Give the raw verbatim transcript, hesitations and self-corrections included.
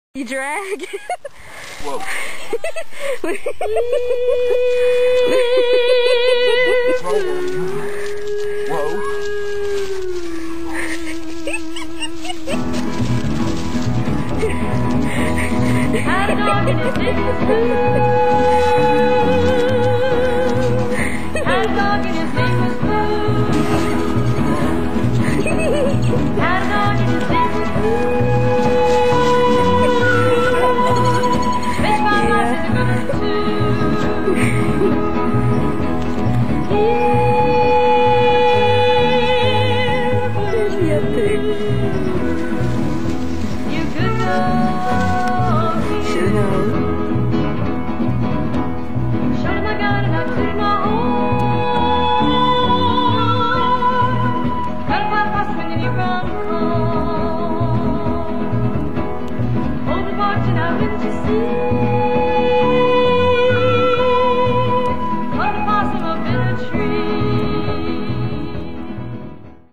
You drag. Whoa. Whoa. Had a dog and his name was Blue. Had a dog and his name was Blue. Had a dog and his name was Blue. Make my life is a good one too. Here, Blue. You good dog. Sure know. Showed him I got it, I put it in my home. Got a five past when you run home. Over the porch and out into sea.